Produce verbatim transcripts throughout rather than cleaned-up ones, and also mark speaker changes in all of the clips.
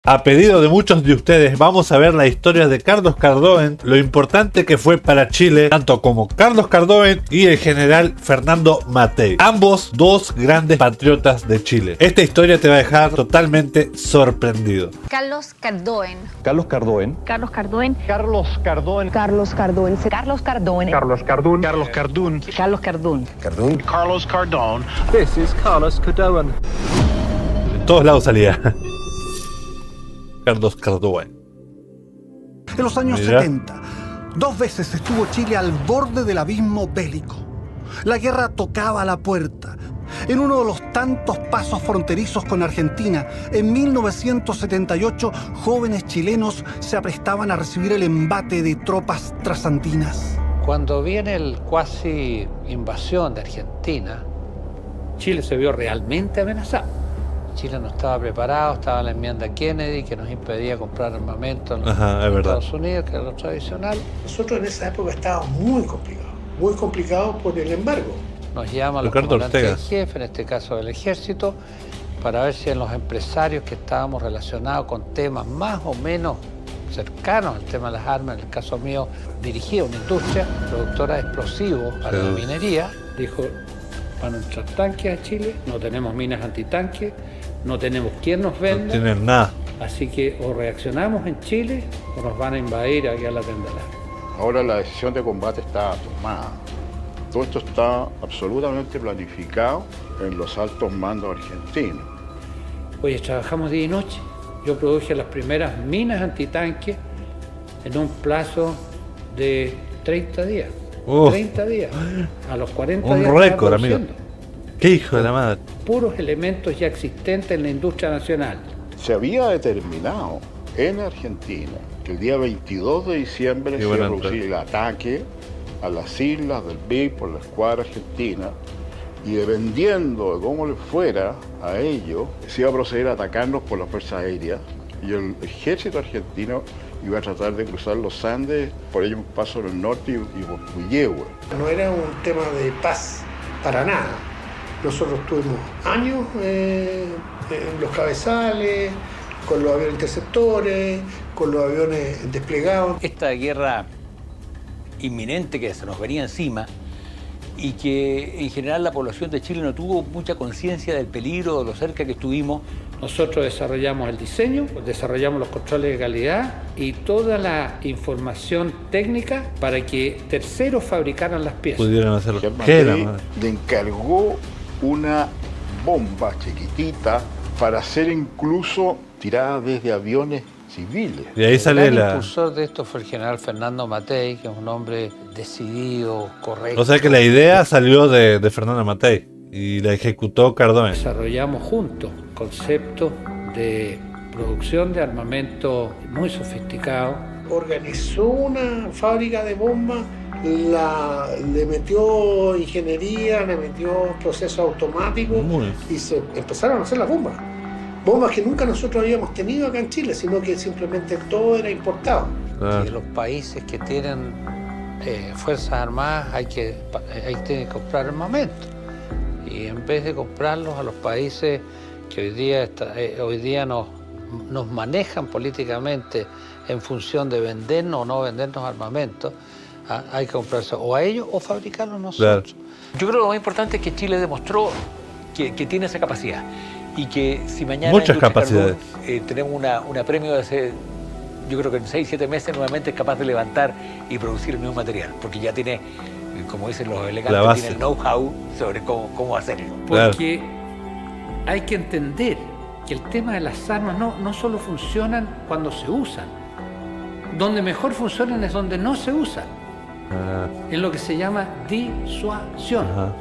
Speaker 1: A pedido de muchos de ustedes, vamos a ver la historia de Carlos Cardoen, lo importante que fue para Chile, tanto como Carlos Cardoen y el general Fernando Matei, ambos dos grandes patriotas de Chile. Esta historia te va a dejar totalmente sorprendido.
Speaker 2: Carlos Cardoen.
Speaker 3: Carlos Cardoen.
Speaker 2: Carlos Cardoen.
Speaker 3: Carlos Cardoen.
Speaker 2: Carlos Cardoen. Carlos Cardoen.
Speaker 3: Carlos Cardoen. Carlos Cardoen.
Speaker 2: Carlos Cardoen.
Speaker 3: Cardoen.
Speaker 4: Carlos Cardoen.
Speaker 3: This is Carlos Cardoen.
Speaker 1: En todos lados salía Carlos Cardoen.
Speaker 5: En los años
Speaker 1: Mira.
Speaker 5: setenta, dos veces estuvo Chile al borde del abismo bélico. La guerra tocaba a la puerta. En uno de los tantos pasos fronterizos con Argentina, en mil novecientos setenta y ocho, jóvenes chilenos se aprestaban a recibir el embate de tropas trasandinas.
Speaker 6: Cuando viene el cuasi invasión de Argentina, Chile se vio realmente amenazado. Chile no estaba preparado, estaba la enmienda Kennedy que nos impedía comprar armamento en los
Speaker 1: Ajá, es verdad.
Speaker 6: Estados Unidos, que era lo tradicional.
Speaker 7: Nosotros en esa época estábamos muy complicados, muy complicados por el embargo.
Speaker 6: Nos llaman los
Speaker 1: Ricardo
Speaker 6: comandantes
Speaker 1: Ortega.
Speaker 6: en jefe, en este caso del ejército, para ver si en los empresarios que estábamos relacionados con temas más o menos cercanos al tema de las armas, en el caso mío, dirigía una industria productora de explosivos para
Speaker 1: Sí.
Speaker 6: la minería. Dijo, van a entrar tanques a Chile, no tenemos minas antitanques, no tenemos quien nos
Speaker 1: No
Speaker 6: venda,
Speaker 1: tienen nada.
Speaker 6: así que o reaccionamos en Chile o nos van a invadir aquí a la Tendelá.
Speaker 8: Ahora la decisión de combate está tomada. Todo esto está absolutamente planificado en los altos mandos argentinos.
Speaker 6: Oye, trabajamos día y noche. Yo produje las primeras minas antitanques en un plazo de treinta días.
Speaker 1: Uf.
Speaker 6: treinta días. A los cuarenta
Speaker 1: Un
Speaker 6: días estaba
Speaker 1: récord, amigo.
Speaker 6: produciendo.
Speaker 1: ¿Qué hijo de la madre?
Speaker 6: Puros elementos ya existentes en la industria nacional.
Speaker 8: Se había determinado en Argentina que el día veintidós de diciembre
Speaker 1: Qué
Speaker 8: se iba a
Speaker 1: buena
Speaker 8: producir el ataque a las islas del B I C por la escuadra argentina y dependiendo de cómo le fuera a ellos, se iba a proceder a atacarnos por la Fuerza Aérea y el ejército argentino iba a tratar de cruzar los Andes, por ello un paso en el norte y, y por Puyehue.
Speaker 7: No era un tema de paz para nada. Nosotros tuvimos años eh, en los cabezales, con los aviones interceptores, con los aviones desplegados.
Speaker 9: Esta guerra inminente que se nos venía encima y que en general la población de Chile no tuvo mucha conciencia del peligro, de lo cerca que estuvimos.
Speaker 6: Nosotros desarrollamos el diseño, desarrollamos los controles de calidad y toda la información técnica para que terceros fabricaran las piezas.
Speaker 1: Pudieran hacerlo.
Speaker 8: Germán
Speaker 1: ¿Qué la
Speaker 8: T.
Speaker 1: madre?
Speaker 8: le encargó una bomba chiquitita para ser incluso tirada desde aviones civiles.
Speaker 1: Y ahí
Speaker 6: El
Speaker 1: sale
Speaker 6: gran
Speaker 1: la...
Speaker 6: impulsor de esto fue el general Fernando Matei, que es un hombre decidido, correcto.
Speaker 1: O sea que la idea salió de, de Fernando Matei y la ejecutó Cardoen.
Speaker 6: Desarrollamos juntos conceptos de producción de armamento muy sofisticado.
Speaker 7: Organizó una fábrica de bombas, la, le metió ingeniería, le metió procesos automáticos
Speaker 1: Muy.
Speaker 7: y se empezaron a hacer las bombas. Bombas que nunca nosotros habíamos tenido acá en Chile, sino que simplemente todo era importado.
Speaker 1: Claro.
Speaker 6: Y los países que tienen eh, fuerzas armadas hay que, hay que comprar armamento. Y en vez de comprarlos a los países que hoy día, está, eh, hoy día nos, nos manejan políticamente en función de vendernos o no vendernos armamentos, ah, hay que comprarse o a ellos o fabricarlos nosotros.
Speaker 1: Claro.
Speaker 9: Yo creo que lo más importante es que Chile demostró que, que tiene esa capacidad y que si mañana
Speaker 1: Muchas
Speaker 9: Industria
Speaker 1: capacidades.
Speaker 9: Cardoen, eh, tenemos una, una premio de hace, yo creo que en seis, siete meses nuevamente es capaz de levantar y producir el mismo material, porque ya tiene, como dicen los
Speaker 1: La
Speaker 9: elegantes,
Speaker 1: base.
Speaker 9: tiene el know-how sobre cómo, cómo hacerlo.
Speaker 1: Claro.
Speaker 6: Porque hay que entender que el tema de las armas no, no solo funcionan cuando se usan. Donde mejor funcionan es donde no se usan.
Speaker 1: Ah,
Speaker 6: En lo que se llama disuasión.
Speaker 1: ajá.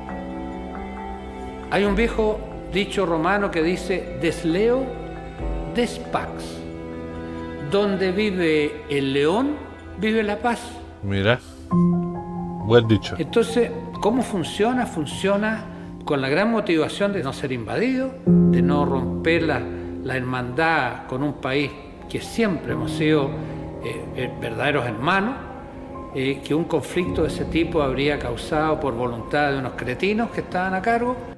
Speaker 6: Hay un viejo dicho romano que dice desleo despax. Donde vive el león, vive la paz.
Speaker 1: Mira. Buen dicho.
Speaker 6: Entonces, ¿cómo funciona? Funciona con la gran motivación de no ser invadido, de no romper la, la hermandad con un país que siempre hemos sido eh, eh, verdaderos hermanos, eh, que un conflicto de ese tipo habría causado por voluntad de unos cretinos que estaban a cargo.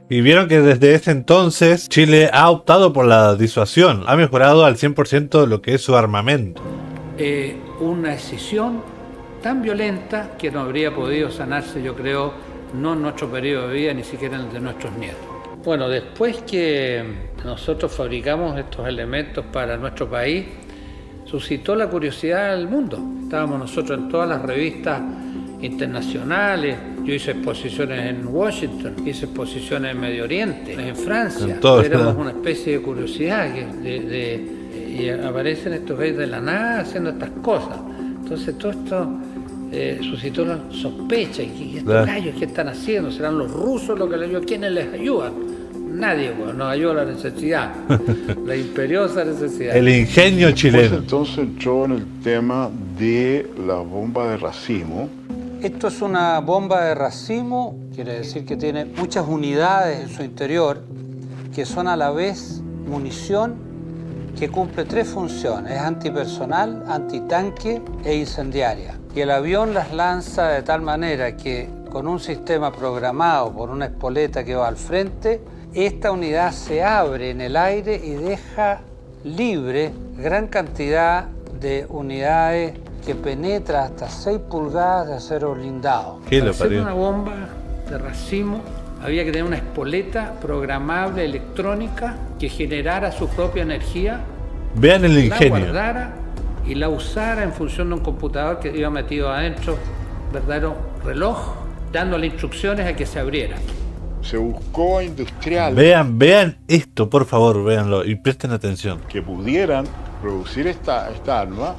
Speaker 1: Y vieron que desde ese entonces Chile ha optado por la disuasión, ha mejorado al cien por ciento lo que es su armamento.
Speaker 6: Eh, una escisión tan violenta que no habría podido sanarse, yo creo, no en nuestro periodo de vida, ni siquiera en el de nuestros nietos. Bueno, después que nosotros fabricamos estos elementos para nuestro país, suscitó la curiosidad del mundo. Estábamos nosotros en todas las revistas internacionales. Yo hice exposiciones en Washington, hice exposiciones en Medio Oriente, en Francia.
Speaker 1: En todo,
Speaker 6: éramos
Speaker 1: ¿verdad?
Speaker 6: una especie de curiosidad que de, de, y aparecen estos reyes de la nada haciendo estas cosas. Entonces todo esto eh, suscitó la sospecha. ¿Y estos
Speaker 1: Claro.
Speaker 6: gallos qué están haciendo? ¿Serán los rusos los que les ayudan? ¿Quiénes les ayudan? Nadie, pues, nos ayuda la necesidad, la imperiosa necesidad.
Speaker 1: El ingenio
Speaker 8: Después,
Speaker 1: chileno.
Speaker 8: entonces entró en el tema de la bomba de racimo.
Speaker 6: Esto es una bomba de racimo, quiere decir que tiene muchas unidades en su interior que son a la vez munición que cumple tres funciones: es antipersonal, antitanque e incendiaria. Y el avión las lanza de tal manera que con un sistema programado por una espoleta que va al frente, esta unidad se abre en el aire y deja libre gran cantidad de unidades que penetra hasta seis pulgadas de acero blindado.
Speaker 1: ¿Qué
Speaker 6: Para
Speaker 1: lo
Speaker 6: hacer
Speaker 1: parió?
Speaker 6: una bomba de racimo había que tener una espoleta programable electrónica que generara su propia energía,
Speaker 1: Vean el
Speaker 6: la
Speaker 1: ingenio.
Speaker 6: guardara y la usara en función de un computador que iba metido adentro, verdadero reloj, dándole instrucciones a que se abriera.
Speaker 8: Se buscó a industriales
Speaker 1: Vean, vean esto, por favor, véanlo y presten atención.
Speaker 8: que pudieran producir esta, esta arma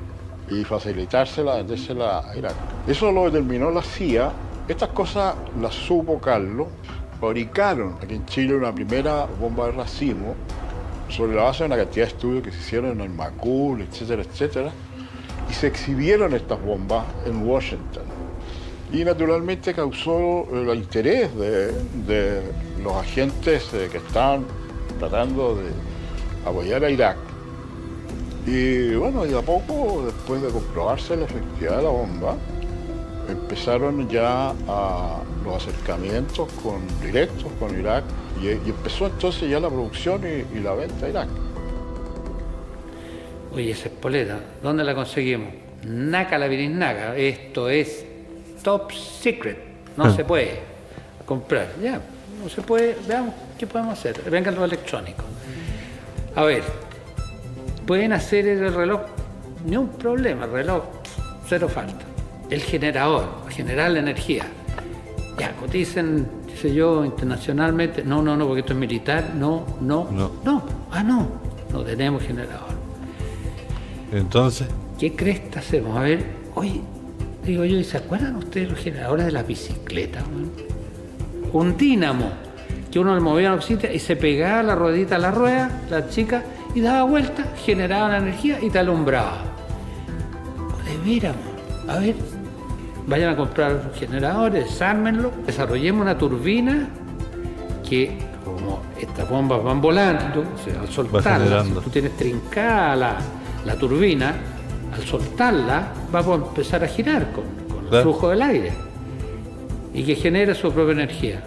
Speaker 8: y facilitársela, vendérsela a Irak. Eso lo determinó la C I A. Estas cosas las supo Carlos. Fabricaron aquí en Chile una primera bomba de racimo sobre la base de una cantidad de estudios que se hicieron en el Macul, etcétera, etcétera. Y se exhibieron estas bombas en Washington. Y naturalmente causó el interés de, de los agentes eh, que estaban tratando de apoyar a Irak. Y bueno, y a poco, después de comprobarse la efectividad de la bomba, empezaron ya a los acercamientos con, directos con Irak y, y empezó entonces ya la producción y, y la venta a Irak.
Speaker 6: Oye, esa espoleta, ¿dónde la conseguimos? Naca la naca. Esto es top secret. No
Speaker 1: Ah.
Speaker 6: se puede comprar. Ya, no se puede. Veamos qué podemos hacer. Vengan los electrónicos. A ver, pueden hacer el reloj, ni un problema, el reloj, cero falta. El generador, generar la energía. Ya, coticen, dice yo, internacionalmente. No, no, no, porque esto es militar. No, no,
Speaker 1: No.
Speaker 6: no. Ah, no, no tenemos generador.
Speaker 1: Entonces,
Speaker 6: ¿Qué cresta hacemos? A ver, oye, digo yo, ¿y se acuerdan ustedes los generadores de las bicicletas? Man? Un dínamo, que uno le movía la cosita y se pegaba la ruedita a la rueda, la chica, y daba vuelta, generaba la energía y te alumbraba. De veras, man. A ver, vayan a comprar los generadores, desármenlo, desarrollemos una turbina que, como estas bombas van volando, o sea, al soltarlas,
Speaker 1: generando.
Speaker 6: si tú tienes trincada la, la turbina, al soltarla va a empezar a girar con, con el
Speaker 1: Claro.
Speaker 6: flujo del aire y que genere su propia energía.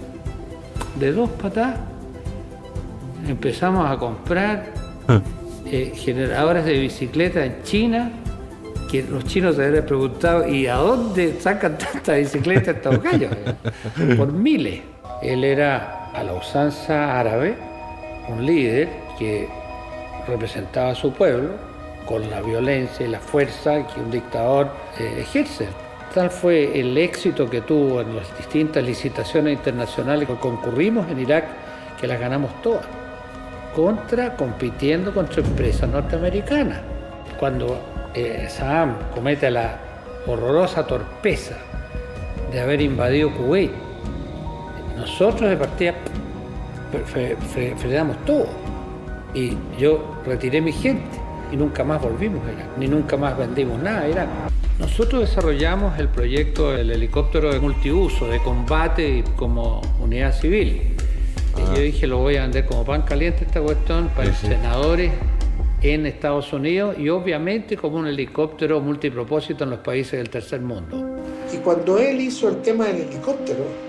Speaker 6: De dos patas empezamos a comprar eh, generadores de bicicleta en China, que los chinos se habrían preguntado, ¿y a dónde sacan tanta bicicleta estos gallos? Por miles. Él era, a la usanza árabe, un líder que representaba a su pueblo con la violencia y la fuerza que un dictador eh, ejerce. Tal fue el éxito que tuvo en las distintas licitaciones internacionales que concurrimos en Irak, que las ganamos todas, contra, compitiendo contra empresas norteamericanas. Cuando eh, Saddam comete la horrorosa torpeza de haber invadido Kuwait, nosotros de partida fre- fre- frenamos todo. Y yo retiré mi gente y nunca más volvimos a Irak, ni nunca más vendimos nada a Irak. Nosotros desarrollamos el proyecto del helicóptero de multiuso, de combate y como unidad civil. Y yo dije, lo voy a vender como pan caliente esta cuestión para
Speaker 1: Sí, sí.
Speaker 6: entrenadores en Estados Unidos y obviamente como un helicóptero multipropósito en los países del tercer mundo.
Speaker 7: Y cuando él hizo el tema del helicóptero,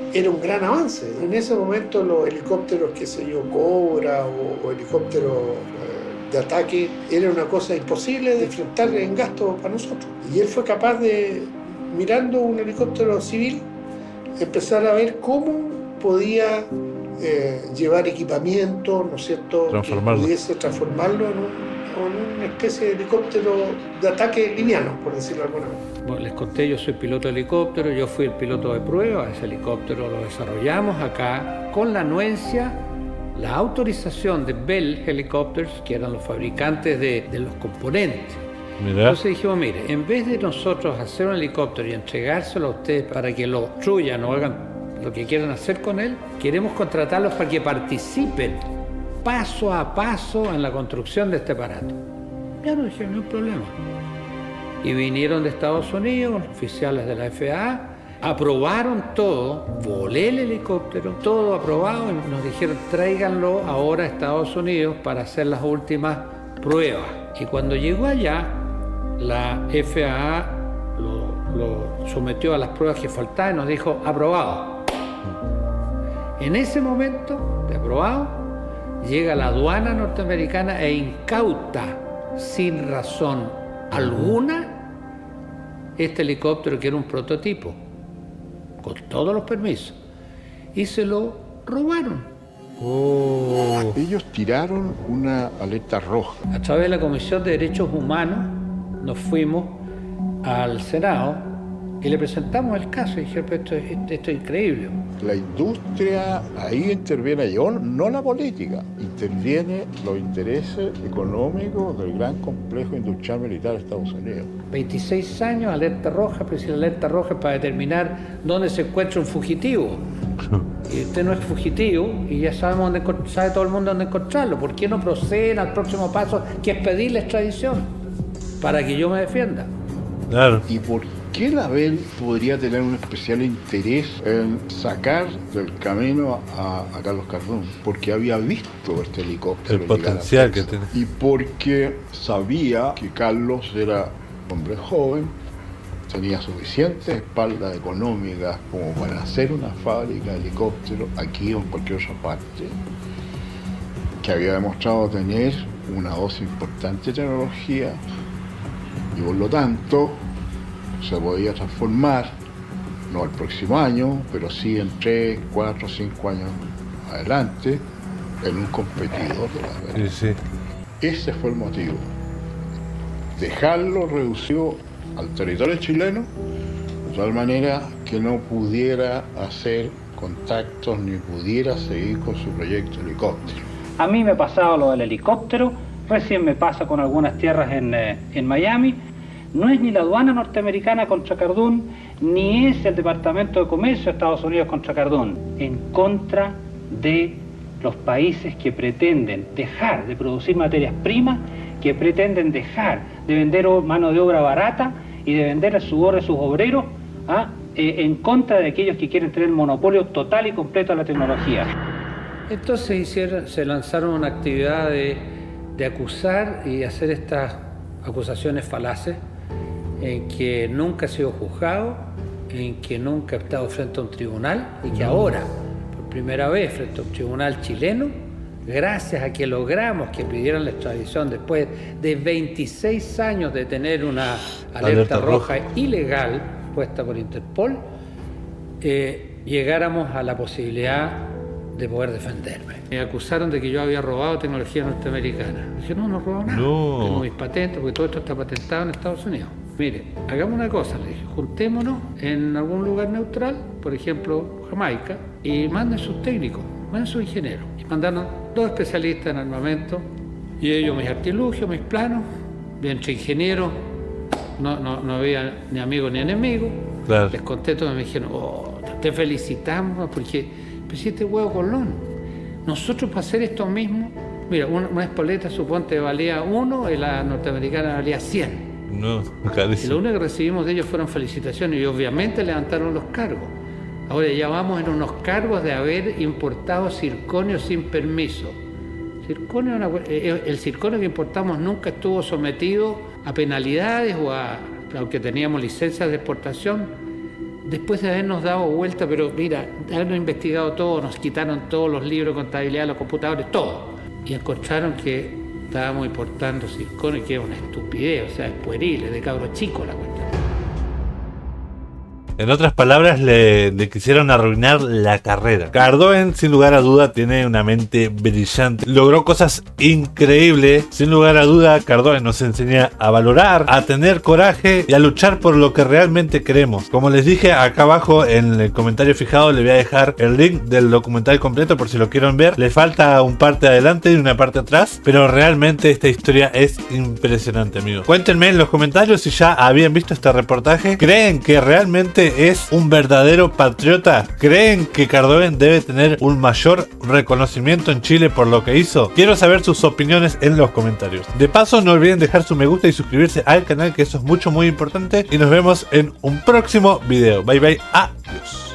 Speaker 7: era un gran avance. En ese momento los helicópteros, qué sé yo, Cobra o, o helicópteros eh, de ataque, era una cosa imposible de enfrentar en gasto para nosotros. Y él fue capaz de, mirando un helicóptero civil, empezar a ver cómo podía eh, llevar equipamiento, ¿no es cierto?,
Speaker 1: transformarlo.
Speaker 7: que pudiese transformarlo en, un, en una especie de helicóptero de ataque liviano, por decirlo de alguna manera.
Speaker 6: Bueno, les conté, yo soy piloto de helicóptero, yo fui el piloto de prueba, ese helicóptero lo desarrollamos acá con la anuencia, la autorización de Bell Helicopters, que eran los fabricantes de, de los componentes.
Speaker 1: Mirá.
Speaker 6: Entonces dijimos, mire, en vez de nosotros hacer un helicóptero y entregárselo a ustedes para que lo construyan o hagan lo que quieran hacer con él, queremos contratarlos para que participen paso a paso en la construcción de este aparato. Ya no dije, no hay problema. Y vinieron de Estados Unidos, oficiales de la F A A, aprobaron todo, volé el helicóptero, todo aprobado, y nos dijeron, tráiganlo ahora a Estados Unidos para hacer las últimas pruebas. Y cuando llegó allá, la F A A lo, lo sometió a las pruebas que faltaban y nos dijo, aprobado. En ese momento de aprobado, llega la aduana norteamericana e incauta, sin razón alguna, este helicóptero que era un prototipo, con todos los permisos, y se lo robaron.
Speaker 1: Oh.
Speaker 8: Ellos tiraron una alerta roja.
Speaker 6: A través de la Comisión de Derechos Humanos nos fuimos al Senado y le presentamos el caso y dijeron, esto, esto, esto es increíble.
Speaker 8: La industria, ahí interviene yo, no la política, interviene los intereses económicos del gran complejo industrial militar de Estados Unidos.
Speaker 6: veintiséis años, alerta roja, pero si la alerta roja es para determinar dónde se encuentra un fugitivo. Y usted no es fugitivo y ya sabemos dónde, sabe todo el mundo dónde encontrarlo. ¿Por qué no proceden al próximo paso, que es pedir la extradición para que yo me defienda?
Speaker 1: Claro.
Speaker 8: ¿Y por qué la Bell podría tener un especial interés en sacar del camino a, a Carlos Cardón? Porque había visto este helicóptero.
Speaker 1: El potencial que tiene.
Speaker 8: Y porque sabía que Carlos era hombre joven, tenía suficiente espalda económica como para hacer una fábrica de helicópteros aquí o en cualquier otra parte, que había demostrado tener una dosis importante de tecnología y por lo tanto se podía transformar, no el próximo año, pero sí en tres, cuatro, cinco años adelante, en un competidor de la Bell.
Speaker 1: Sí, sí.
Speaker 8: Ese fue el motivo. Dejarlo reducido al territorio chileno, de tal manera que no pudiera hacer contactos ni pudiera seguir con su proyecto helicóptero.
Speaker 4: A mí me ha pasado lo del helicóptero, recién me pasa con algunas tierras en, eh, en Miami. No es ni la aduana norteamericana contra Cardún, ni es el Departamento de Comercio de Estados Unidos contra Cardún, en contra de los países que pretenden dejar de producir materias primas, que pretenden dejar de vender mano de obra barata y de vender el sudor de sus obreros, ¿ah? eh, en contra de aquellos que quieren tener monopolio total y completo de la tecnología.
Speaker 6: Entonces hicieron, se lanzaron una actividad de, de acusar y hacer estas acusaciones falaces, en que nunca ha sido juzgado, en que nunca ha estado frente a un tribunal y que ahora, por primera vez frente a un tribunal chileno, gracias a que logramos que pidieran la extradición después de veintiséis años de tener una alerta, alerta roja, roja ilegal puesta por Interpol, eh, llegáramos a la posibilidad de poder defenderme. Me acusaron de que yo había robado tecnología norteamericana. Dije, no, no robo nada.
Speaker 1: No.
Speaker 6: Tengo mis patentes, porque todo esto está patentado en Estados Unidos. Mire, hagamos una cosa, le dije, juntémonos en algún lugar neutral, por ejemplo, Jamaica, y manden sus técnicos, manden sus ingenieros. Y mandaron dos especialistas en armamento, y ellos mis artilugios, mis planos, y entre ingenieros, no, no, no había ni amigos ni enemigos.
Speaker 1: Claro.
Speaker 6: Les conté todo y me dijeron, oh, te felicitamos, porque presidente Huevo Colón, nosotros para hacer esto mismo, mira, una, una espoleta suponte valía uno y la norteamericana valía cien.
Speaker 1: No,
Speaker 6: y lo único que recibimos de ellos fueron felicitaciones y obviamente levantaron los cargos. Ahora ya vamos en unos cargos de haber importado circonio sin permiso. Circonio, el circonio que importamos nunca estuvo sometido a penalidades o a, aunque teníamos licencias de exportación,
Speaker 10: después de habernos dado vuelta, pero mira, habernos investigado todo, nos quitaron todos los libros de contabilidad, los computadores, todo. Y encontraron que estábamos importando circonio, que es una estupidez, o sea, es pueril, es de cabro chico la cuestión.
Speaker 1: En otras palabras, le, le quisieron arruinar la carrera. Cardoen, sin lugar a duda, tiene una mente brillante. Logró cosas increíbles. Sin lugar a duda, Cardoen nos enseña a valorar, a tener coraje y a luchar por lo que realmente queremos. Como les dije, acá abajo en el comentario fijado le voy a dejar el link del documental completo por si lo quieren ver. Le falta un parte adelante y una parte atrás, pero realmente esta historia es impresionante, amigos. Cuéntenme en los comentarios si ya habían visto este reportaje. ¿Creen que realmente es un verdadero patriota? ¿Creen que Cardoen debe tener un mayor reconocimiento en Chile por lo que hizo? Quiero saber sus opiniones en los comentarios. De paso, no olviden dejar su me gusta y suscribirse al canal, que eso es mucho muy importante. Y nos vemos en un próximo video. Bye bye, adiós.